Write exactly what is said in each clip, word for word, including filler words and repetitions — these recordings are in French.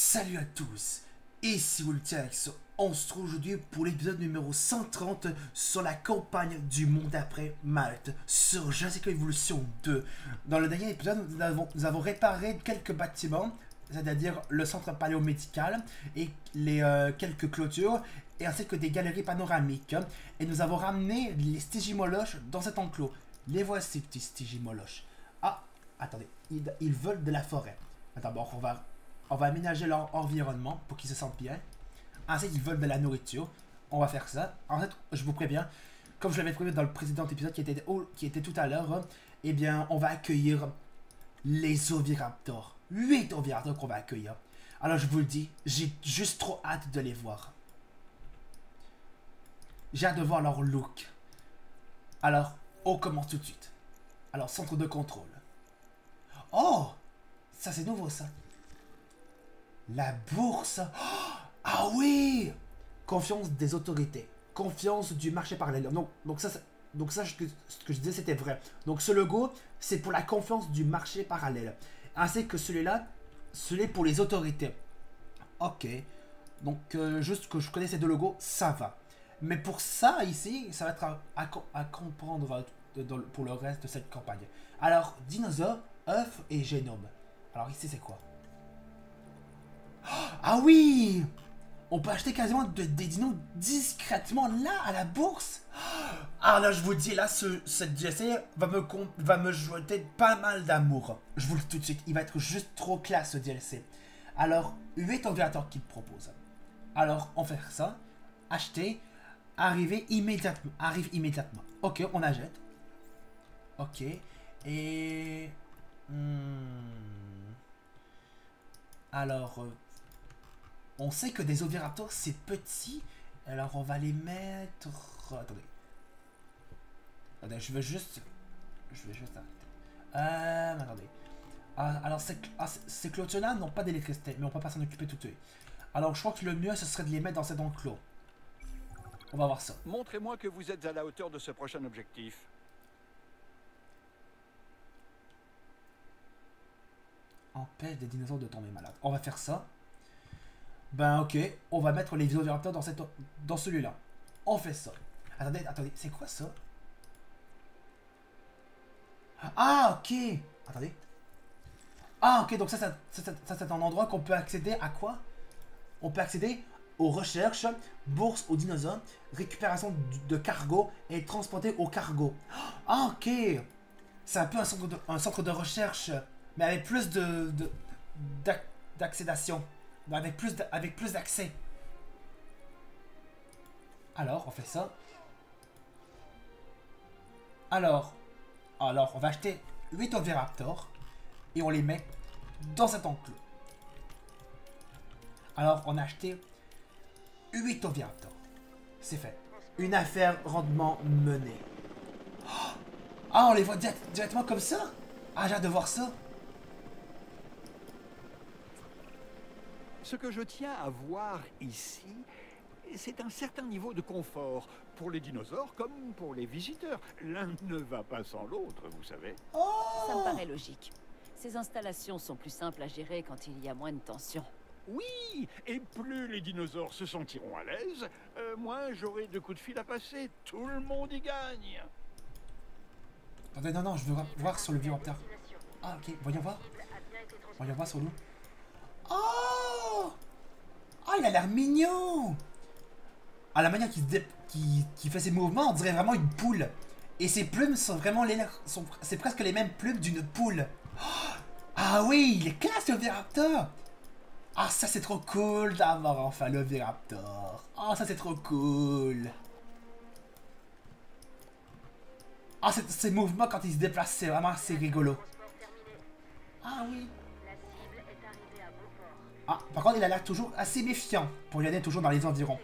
Salut à tous, ici Ultiax. On se trouve aujourd'hui pour l'épisode numéro cent trente sur la campagne du monde après Malte sur Jurassic Evolution deux. Dans le dernier épisode, nous avons, nous avons réparé quelques bâtiments, c'est-à-dire le centre paléomédical et les euh, quelques clôtures, et ainsi que des galeries panoramiques. Et nous avons ramené les Stygimoloches dans cet enclos. Les voici, petits Stygimoloches. Ah, attendez, ils, ils veulent de la forêt. Attends, bon, on va... On va aménager leur environnement pour qu'ils se sentent bien. Ensuite, ils veulent de la nourriture. On va faire ça. En fait, je vous préviens, comme je l'avais prévu dans le précédent épisode qui était, oh, qui était tout à l'heure, eh bien, on va accueillir les oviraptors. huit oviraptors qu'on va accueillir. Alors, je vous le dis, j'ai juste trop hâte de les voir. J'ai hâte de voir leur look. Alors, on commence tout de suite. Alors, centre de contrôle. Oh! Ça, c'est nouveau, ça. La bourse. Oh, ah oui. Confiance des autorités. Confiance du marché parallèle. Donc, donc ça, donc ça ce que, ce que je disais, c'était vrai. Donc ce logo, c'est pour la confiance du marché parallèle. Ainsi que celui-là, celui pour les autorités. Ok. Donc, euh, juste que je connais ces deux logos, ça va. Mais pour ça, ici, ça va être à, à, à comprendre pour le reste de cette campagne. Alors, dinosaure, œuf et génome. Alors ici, c'est quoi? Ah oui! On peut acheter quasiment de, des dinos discrètement là, à la bourse. Ah là, je vous dis, là, ce, cette D L C va me, va me jeter pas mal d'amour. Je vous le dis tout de suite, il va être juste trop classe, ce D L C. Alors, huit ordinateurs qu'il propose. Alors, on fait ça. Acheter. Arriver immédiatement. Arrive immédiatement. Ok, on achète. Ok. Et... Hmm. Alors... Euh, on sait que des oviraptors, c'est petit. Alors, on va les mettre... Attendez. Attendez, je veux juste... Je vais juste arrêter. Euh... Attendez. Ah, alors, ces, ah, ces clôtures-là n'ont pas d'électricité, mais on peut pas s'en occuper tout de suite. Alors, je crois que le mieux, ce serait de les mettre dans cet enclos. On va voir ça. Montrez-moi que vous êtes à la hauteur de ce prochain objectif. Empêche des dinosaures de tomber malades. On va faire ça. Ben ok, on va mettre les oviraptors dans, cette, dans celui-là. On fait ça. Attendez, attendez, c'est quoi ça? Ah ok. Attendez. Ah ok, donc ça, ça, ça, ça, ça c'est un endroit qu'on peut accéder à quoi? On peut accéder aux recherches, bourse aux dinosaures, récupération de cargo et transporter au cargo. Ah ok. C'est un peu un centre de, un centre de recherche, mais avec plus de, de d'accédation. Avec plus de, avec plus d'accès. Alors, on fait ça. Alors, alors on va acheter huit oviraptors et on les met dans cet enclos. Alors, on a acheté huit oviraptors. C'est fait. Une affaire rendement menée. Ah, on les voit direct, directement comme ça? Ah, j'ai hâte de voir ça. Ce que je tiens à voir ici, c'est un certain niveau de confort pour les dinosaures comme pour les visiteurs. L'un ne va pas sans l'autre, vous savez. Oh! Ça me paraît logique. Ces installations sont plus simples à gérer quand il y a moins de tension. Oui, et plus les dinosaures se sentiront à l'aise, euh, moins j'aurai de coups de fil à passer. Tout le monde y gagne. Attendez, non, non, je veux voir sur le viraptor. Ah, ok, voyons voir. Voyons voir sur nous. Oh! Oh, il a l'air mignon! Ah, la manière qu'il qui, qui fait ses mouvements, on dirait vraiment une poule. Et ses plumes sont vraiment les... C'est presque les mêmes plumes d'une poule. Oh! Ah oui, il est classe, le Oviraptor! Ah, ça, c'est trop cool d'avoir enfin le Oviraptor. Oh, ça, c'est trop cool. Ah, oh, ces mouvements quand il se déplace, c'est vraiment assez rigolo. Ah oui. Ah, par contre, il a l'air toujours assez méfiant pour y aller toujours dans les environs.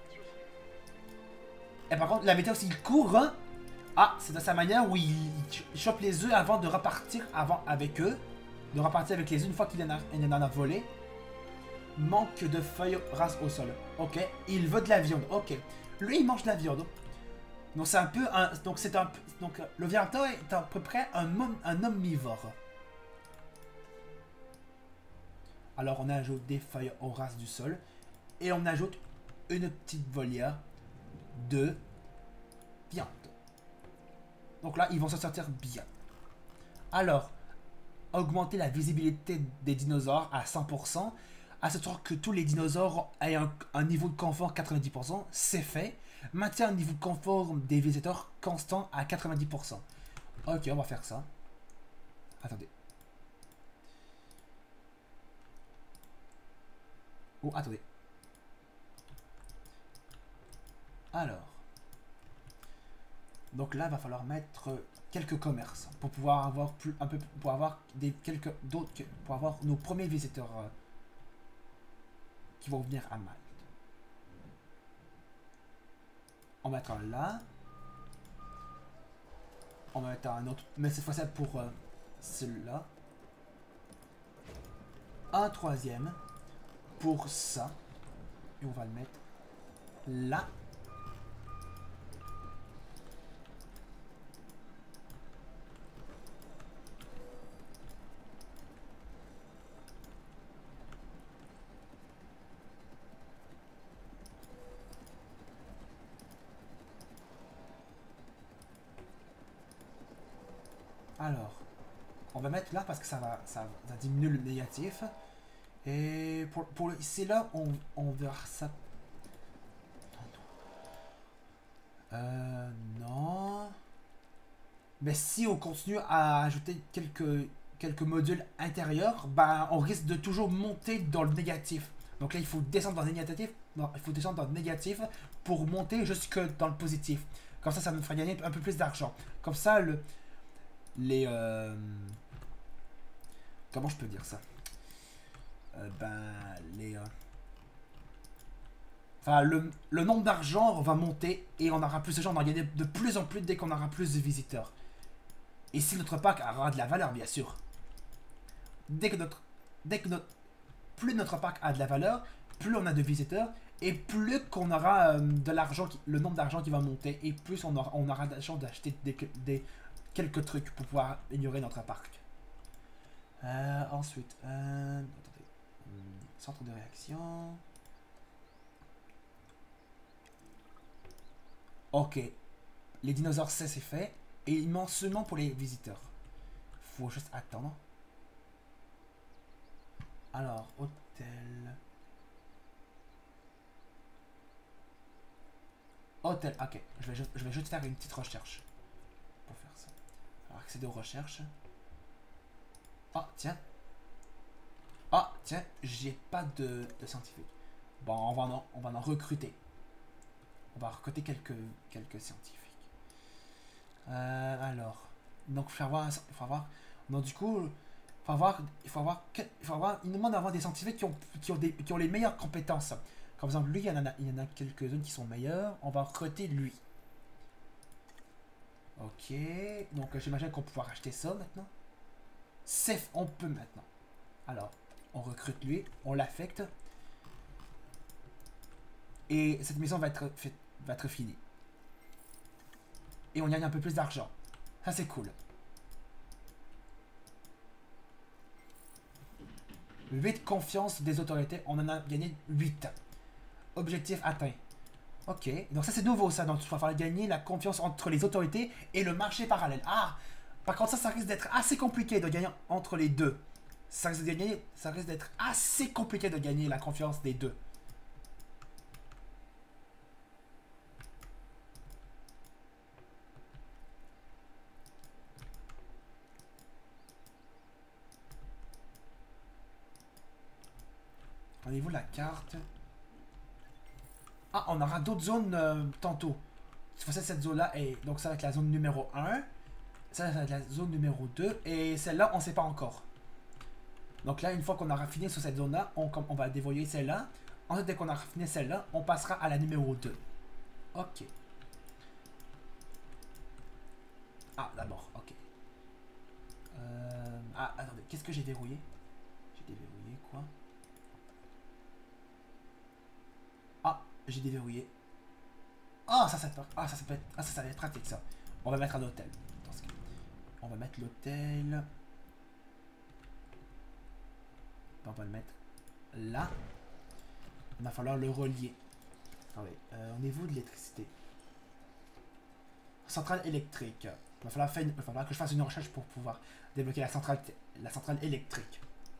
Et par contre, la météo, s'il court, hein, ah, c'est de sa manière où il, il chope les œufs avant de repartir avant avec eux. De repartir avec les œufs une fois qu'il en, en a volé. Manque de feuilles rases au sol. Ok. Il veut de la viande. Ok. Lui, il mange de la viande. Donc, c'est un peu un. Donc, c'est un. Donc, le Viraptor est à peu près un, un omnivore. Alors on ajoute des feuilles aux races du sol. Et on ajoute une petite volière de viande. Donc là, ils vont se sortir bien. Alors, augmenter la visibilité des dinosaures à cent pour cent, à ce tour que tous les dinosaures aient un, un niveau de confort quatre-vingt-dix pour cent, c'est fait. Maintien un niveau de confort des visiteurs constant à quatre-vingt-dix pour cent. Ok, on va faire ça. Attendez. Oh, attendez. Alors. Donc là, il va falloir mettre quelques commerces pour pouvoir avoir plus un peu pour avoir des quelques d'autres pour avoir nos premiers visiteurs euh, qui vont venir à Malte. On va mettre un là. On va mettre un autre, mais cette fois-ci pour euh, celui-là. Un troisième pour ça. Et on va le mettre là. Alors, on va mettre là parce que ça va, ça, ça diminue le négatif. Et pour, pour le, c'est là, on, on verra ça. Euh, non. Mais si on continue à ajouter quelques, quelques modules intérieurs, bah, on risque de toujours monter dans le négatif. Donc là, il faut descendre dans le négatif. Non, il faut descendre dans le négatif pour monter jusque dans le positif. Comme ça, ça nous fera gagner un peu plus d'argent. Comme ça, le les euh, comment je peux dire ça euh, ben les euh, enfin le, le nombre d'argent va monter et on aura plus de gens, on va gagner de plus en plus dès qu'on aura plus de visiteurs. Et si notre pack aura de la valeur, bien sûr, dès que notre dès que notre plus notre pack a de la valeur, plus on a de visiteurs et plus qu'on aura euh, de l'argent, le nombre d'argent qui va monter et plus on aura on aura de la chance d'acheter des, des quelques trucs pour pouvoir améliorer notre parc. Euh, ensuite, euh, attendez, centre de réaction. Ok, les dinosaures, ça c'est fait. Et il manque seulement pour les visiteurs. Faut juste attendre. Alors, hôtel. Hôtel, ok. Je vais, je vais juste faire une petite recherche pour faire ça. Alors, accéder aux recherches. Ah, tiens. Ah, tiens, j'ai pas de, de scientifique. Bon, on va, en, on va en recruter. On va recruter quelques, quelques scientifiques. Euh, alors. Donc, il faut avoir. Il faut avoir donc, du coup, il faut avoir. Il faut avoir. Il faut avoir. Il nous demande d'avoir des scientifiques qui ont, qui, ont des, qui ont les meilleures compétences. Comme exemple, lui, il y en a, il y en a quelques-unes qui sont meilleures. On va recruter lui. Ok. Donc, j'imagine qu'on va pouvoir acheter ça maintenant. C'est, on peut maintenant. Alors, on recrute lui, on l'affecte. Et cette maison va être, fait, va être finie. Et on gagne un peu plus d'argent. Ça, c'est cool. huit confiance des autorités. On en a gagné huit. Objectif atteint. Ok. Donc ça, c'est nouveau, ça. Donc, il va falloir gagner la confiance entre les autorités et le marché parallèle. Ah! Par contre, ça, ça risque d'être assez compliqué de gagner entre les deux. Ça risque de gagner, ça risque d'être assez compliqué de gagner la confiance des deux. Au niveau de la carte. Ah, on aura d'autres zones euh, tantôt. Cette zone-là est. Donc, ça va être la zone numéro un. Ça, ça va être la zone numéro deux. Et celle-là, on ne sait pas encore. Donc là, une fois qu'on aura fini sur cette zone-là, on, on va dévoyer celle-là. Ensuite, dès qu'on aura fini celle-là, on passera à la numéro deux. Ok. Ah, d'abord, ok. Euh, ah, attendez, qu'est-ce que j'ai verrouillé? J'ai déverrouillé quoi? Ah, j'ai déverrouillé. Ah, ça, ça, peut, ah, ça, ça peut être, ah, ça, ça va être pratique, ça. On va mettre un hôtel. Dans ce cas. On va mettre l'hôtel. On va le mettre là. Il va falloir le relier. Attendez, euh, au niveau de l'électricité. Centrale électrique. Il va falloir, faire une, il va falloir que je fasse une recherche pour pouvoir débloquer la centrale, la centrale électrique.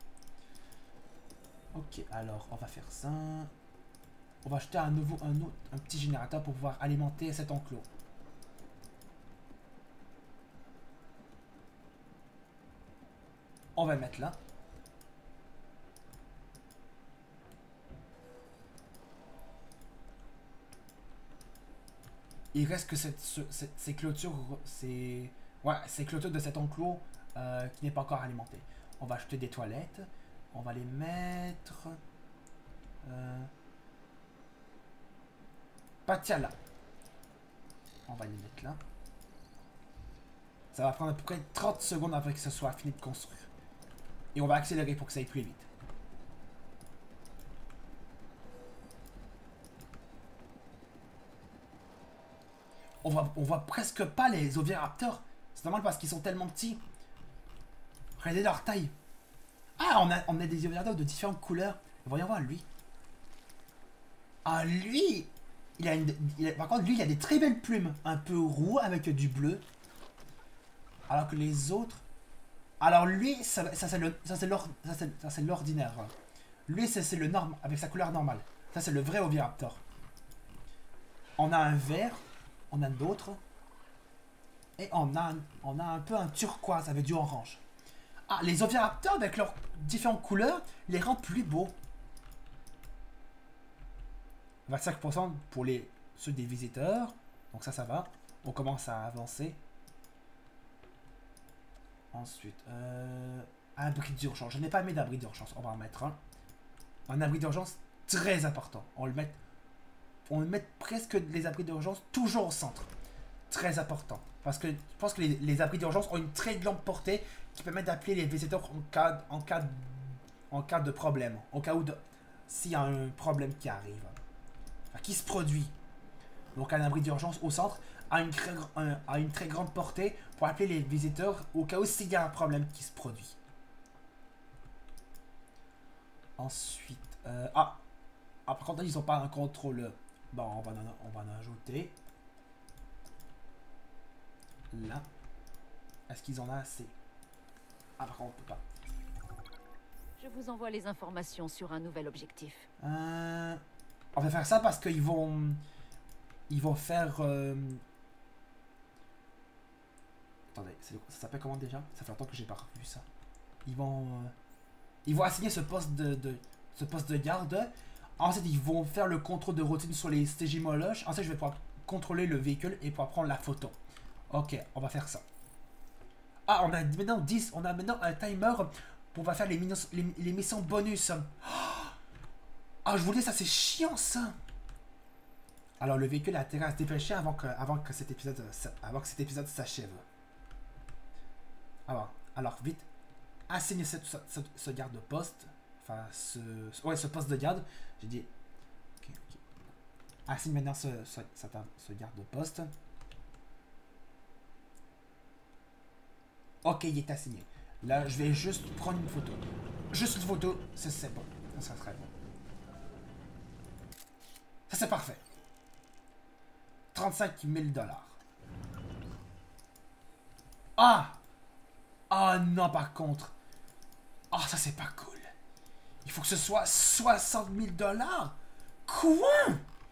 Ok, alors on va faire ça. On va acheter un nouveau, un autre, un petit générateur pour pouvoir alimenter cet enclos. On va le mettre là. Il reste que cette, ce, cette, ces clôtures, ces, ouais, ces clôtures de cet enclos euh, qui n'est pas encore alimenté. On va acheter des toilettes. On va les mettre. Euh, pas tiens là. On va les mettre là. Ça va prendre à peu près trente secondes avant que ce soit fini de construire. Et on va accélérer pour que ça aille plus vite. On voit, on voit presque pas les oviraptors. C'est normal parce qu'ils sont tellement petits. Regardez leur taille. Ah, on a, on a des oviraptors de différentes couleurs. Voyons voir lui. Ah, lui, il a une, il a, par contre, lui, il a des très belles plumes. Un peu roux avec du bleu. Alors que les autres... Alors lui, ça, ça c'est l'ordinaire. Lui, c'est le norme, avec sa couleur normale. Ça, c'est le vrai oviraptor. On a un vert. On a d'autres. Et on a, on a un peu un turquoise avec du orange. Ah, les oviraptors avec leurs différentes couleurs les rend plus beaux. vingt-cinq pour cent pour les, ceux des visiteurs. Donc ça, ça va. On commence à avancer. Ensuite, euh, abri d'urgence. Je n'ai pas mis d'abri d'urgence. On va en mettre un. Un abri d'urgence très important. On le met, on le met presque les abris d'urgence toujours au centre. Très important. Parce que je pense que les, les abris d'urgence ont une très grande portée qui permet d'appeler les visiteurs en cas, en cas, en cas de problème. Au cas où de, s'il y a un problème qui arrive. Enfin, qui se produit. Donc un abri d'urgence au centre a une, un, a une très grande portée pour appeler les visiteurs au cas où s'il y a un problème qui se produit. Ensuite, euh, ah, ah, par contre, ils n'ont pas un contrôle. Bon, on va en, on va en ajouter. Là. Est-ce qu'ils en ont assez? Ah, par contre, on peut pas. Je vous envoie les informations sur un nouvel objectif. Euh, on va faire ça parce qu'ils vont... Ils vont faire... Euh... Attendez, ça s'appelle comment déjà? Ça fait longtemps que j'ai pas revu ça. Ils vont... Euh... Ils vont assigner ce poste de, de... ce poste de garde. Ensuite, ils vont faire le contrôle de routine sur les Stégimoloches. Ensuite, je vais pouvoir contrôler le véhicule et pouvoir prendre la photo. Ok, on va faire ça. Ah, on a maintenant dix. On a maintenant un timer pour va faire les, les, les missions bonus. Ah, je vous dis, ça c'est chiant ça. Alors, le véhicule a intérêt à se dépêcher avant que, avant que cet épisode, avant que cet épisode s'achève. Alors, alors, vite. Assignez ce, ce, ce, ce garde-poste. Enfin, ce, ouais, ce poste de garde. J'ai dit. Ok, ok. Assigne maintenant ce, ce, ce, ce garde-poste. Ok, il est assigné. Là, je vais juste prendre une photo. Juste une photo, c'est bon. Ça serait bon. Ça, c'est parfait. trente-cinq mille dollars. Ah! Ah non, par contre. Ah, ça, c'est pas cool. Il faut que ce soit soixante mille dollars. Quoi?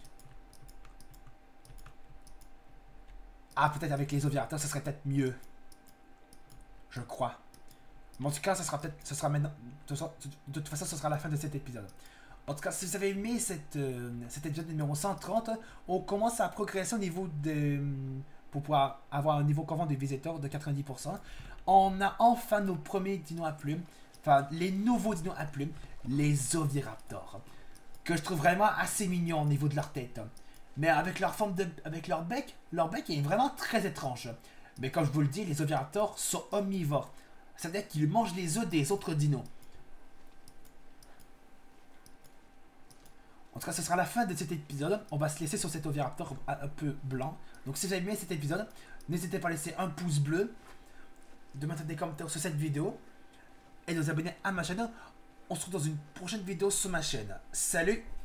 Ah, peut-être avec les ovirateurs, ça serait peut-être mieux. Je crois. Mais en tout cas, ça sera peut-être... Ce sera maintenant... De toute façon, ce sera la fin de cet épisode. En tout cas, si vous avez aimé cette, euh, cet épisode numéro cent trente, on commence à progresser au niveau de... Pour pouvoir avoir un niveau convent des visiteurs de quatre-vingt-dix pour cent. On a enfin nos premiers dinos à plumes. Enfin, les nouveaux dinos à plumes. Les oviraptors. Que je trouve vraiment assez mignons au niveau de leur tête. Mais avec leur forme de... Avec leur bec, leur bec est vraiment très étrange. Mais comme je vous le dis, les oviraptors sont omnivores. Ça veut dire qu'ils mangent les œufs des autres dinos. En tout cas, ce sera la fin de cet épisode. On va se laisser sur cet oviraptor un peu blanc. Donc si vous avez aimé cet épisode, n'hésitez pas à laisser un pouce bleu, de mettre des commentaires sur cette vidéo et de vous abonner à ma chaîne On se retrouve dans une prochaine vidéo sur ma chaîne. Salut!